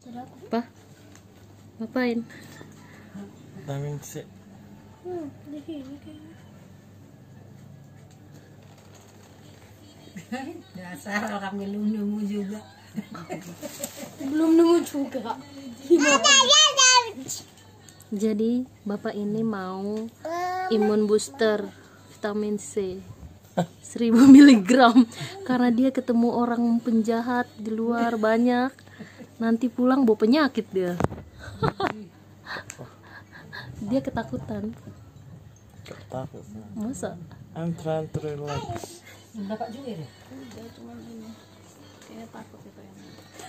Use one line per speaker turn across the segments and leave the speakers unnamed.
Apa? Ngapain?
Vitamin C.
Di sini kayaknya.
Dasar orang belum nemu juga.
Belum nemu juga. Jadi bapak ini mau imun booster vitamin C 1000 mg karena dia ketemu orang penjahat di luar banyak. Nanti pulang bawa penyakit dia. Dia ketakutan.
Takut.
Masa?
I'm trying to relax.
Dapat juga ya?
Udah cuma ini. Kayaknya takut itu yang.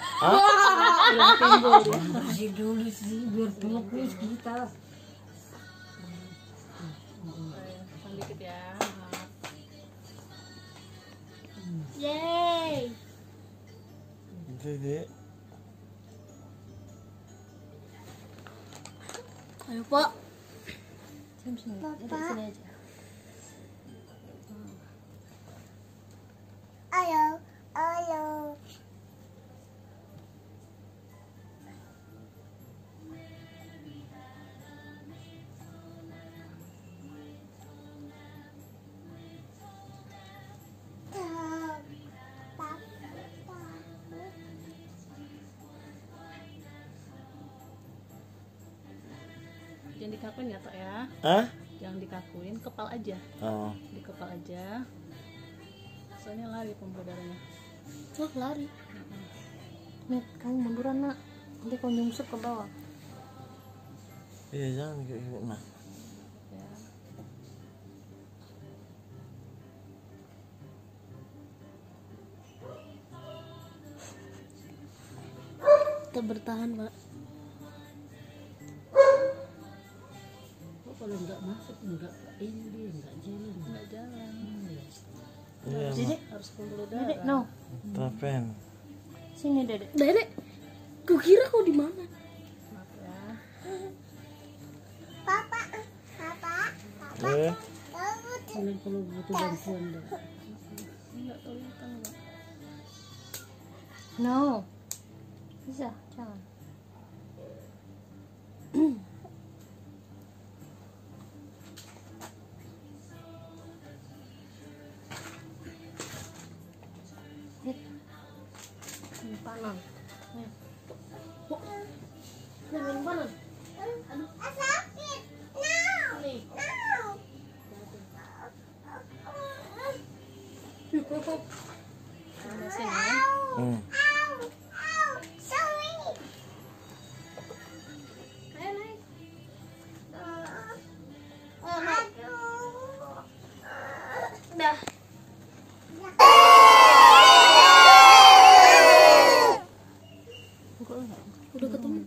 Masih dulu sih biar fokus kita.
Dikit ya. Yeay.
Jadi,
Ayo Pak. Sini duduk sini aja.
Ayo.
Jangan dikakuin ya Tok ya.
ah?
Jangan dikakuin, kepal aja.
Oh,
Di kepal aja. Soalnya lari pembuluh darahnya. Wah lari. Net, kamu munduran nak. Nanti kau nyungsep ke bawah.
iya jangan kayak gitu nah.
Ya. Kita bertahan Pak.
Kok kalau nggak masuk nggak ini dia nggak jalan.
Nggak jalan.
Iya,
Dedek harus pembuluh darah. Dedek, no.
Tapen.
Sini Dedek. Dedek. Kau kira kau di mana? Maaf ya.
Papa.
Kalau butuh bantuan deh.
Enggak kelihatan, Pak. No. Bisa, jangan. Simpanan. Nih. Nih, simpanan.
Sakit. No.
Nih. Sama sini ya.
Sorry.
Ayo naik.
Aduh.
Dah. Udah ketemu.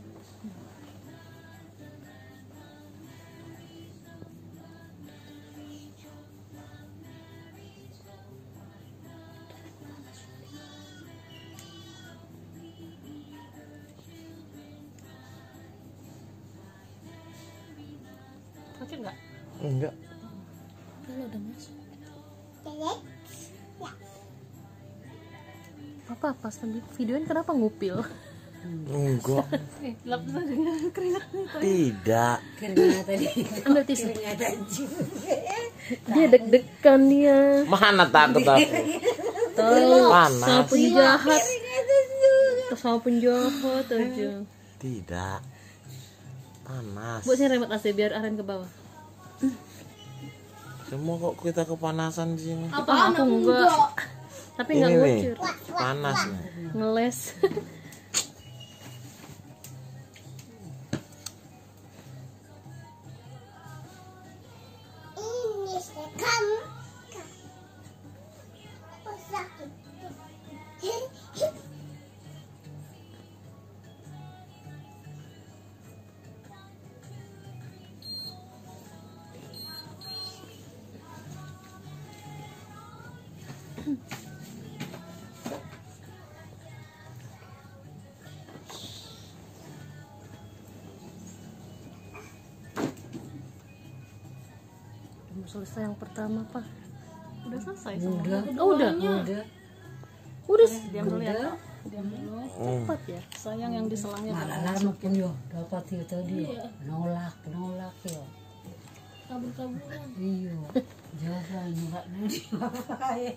Sakit nggak?
Enggak.
Kalau udah masuk.
Dedek.
Apa pas videoin kenapa ngupil?
Enggak.
Lap dengan keringatnya.
Tidak.
Keringat tadi.
Ambil tisu.
Keringatan juga.
Dia deg-degan dia.
Mana takut aku?
Tahu
Panas.
sama penjahat. Sama penjahat aja.
Tidak. Panas.
Buat sini remote AC biar Aren ke bawah.
Semua kok kita kepanasan di sini.
Apa aku enggak? Tapi enggak
Ini nih,
ngucur.
panasnya.
Ngeles.
Ini sekam. Oh, sakit.
Udah selesai yang pertama, Pak. Udah selesai
Udah.
Oh, udah.
Udah.
Udah. Diam dulu ya. Diam dulu. Cepat ya. Sayang yang diselangnya
Malah
kalau
lama pun yo dapat itu tadi yo.
Iya.
Nolak yo.
kabur-kaburan.
Iya. Jaga enggak nanti apa ya.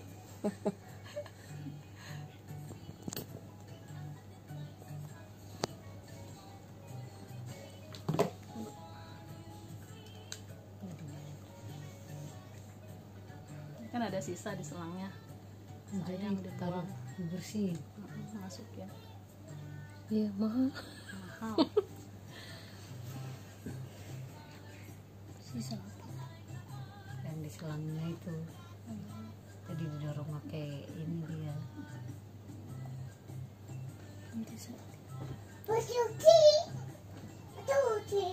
Kan ada sisa di selangnya. Sayang
Jadi taruh
dibuang.
bersih.
Masukin.
Iya, mahal.
Mahal. Sisa apa?
Yang di selangnya itu. Jadi didorong pakai ini dia.
Nanti saya
Pusuki. Pusuki.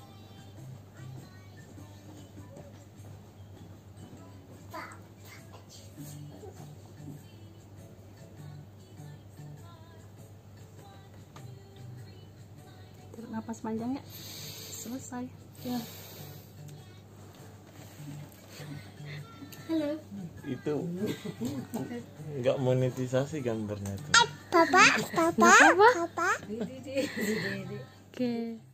tarik napas panjang ya. Selesai. Ya.
Itu nggak monetisasi gambarnya tuh.
Papa.
Oke.